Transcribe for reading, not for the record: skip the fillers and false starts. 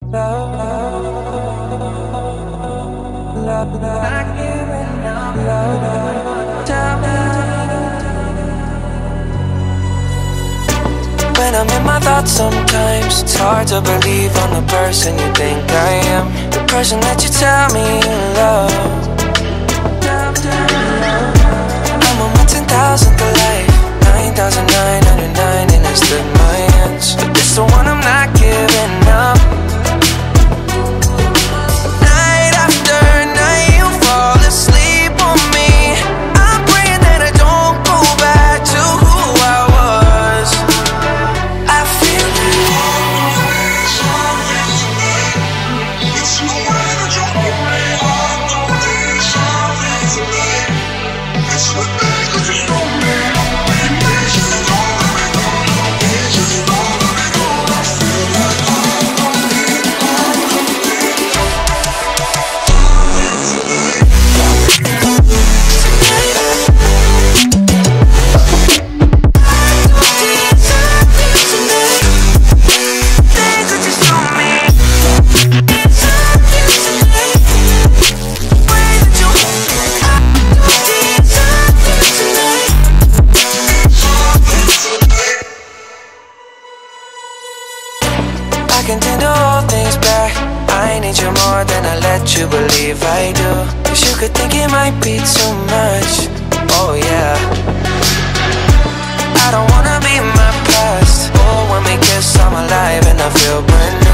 When I'm in my thoughts sometimes, it's hard to believe I'm the person you think I am, the person that you tell me you love. I'm on my 10,000th of life, 9,909, and I slip my hands, but this the one I'm not giving up. Night after night you fall asleep on me. I'm praying that I don't go back to who I was. I feel I can tend to hold things back. I need you more than I let you believe I do, 'cause you could think it might be too much. Oh yeah, I don't wanna be my past. Oh, when we kiss I'm alive and I feel brand new.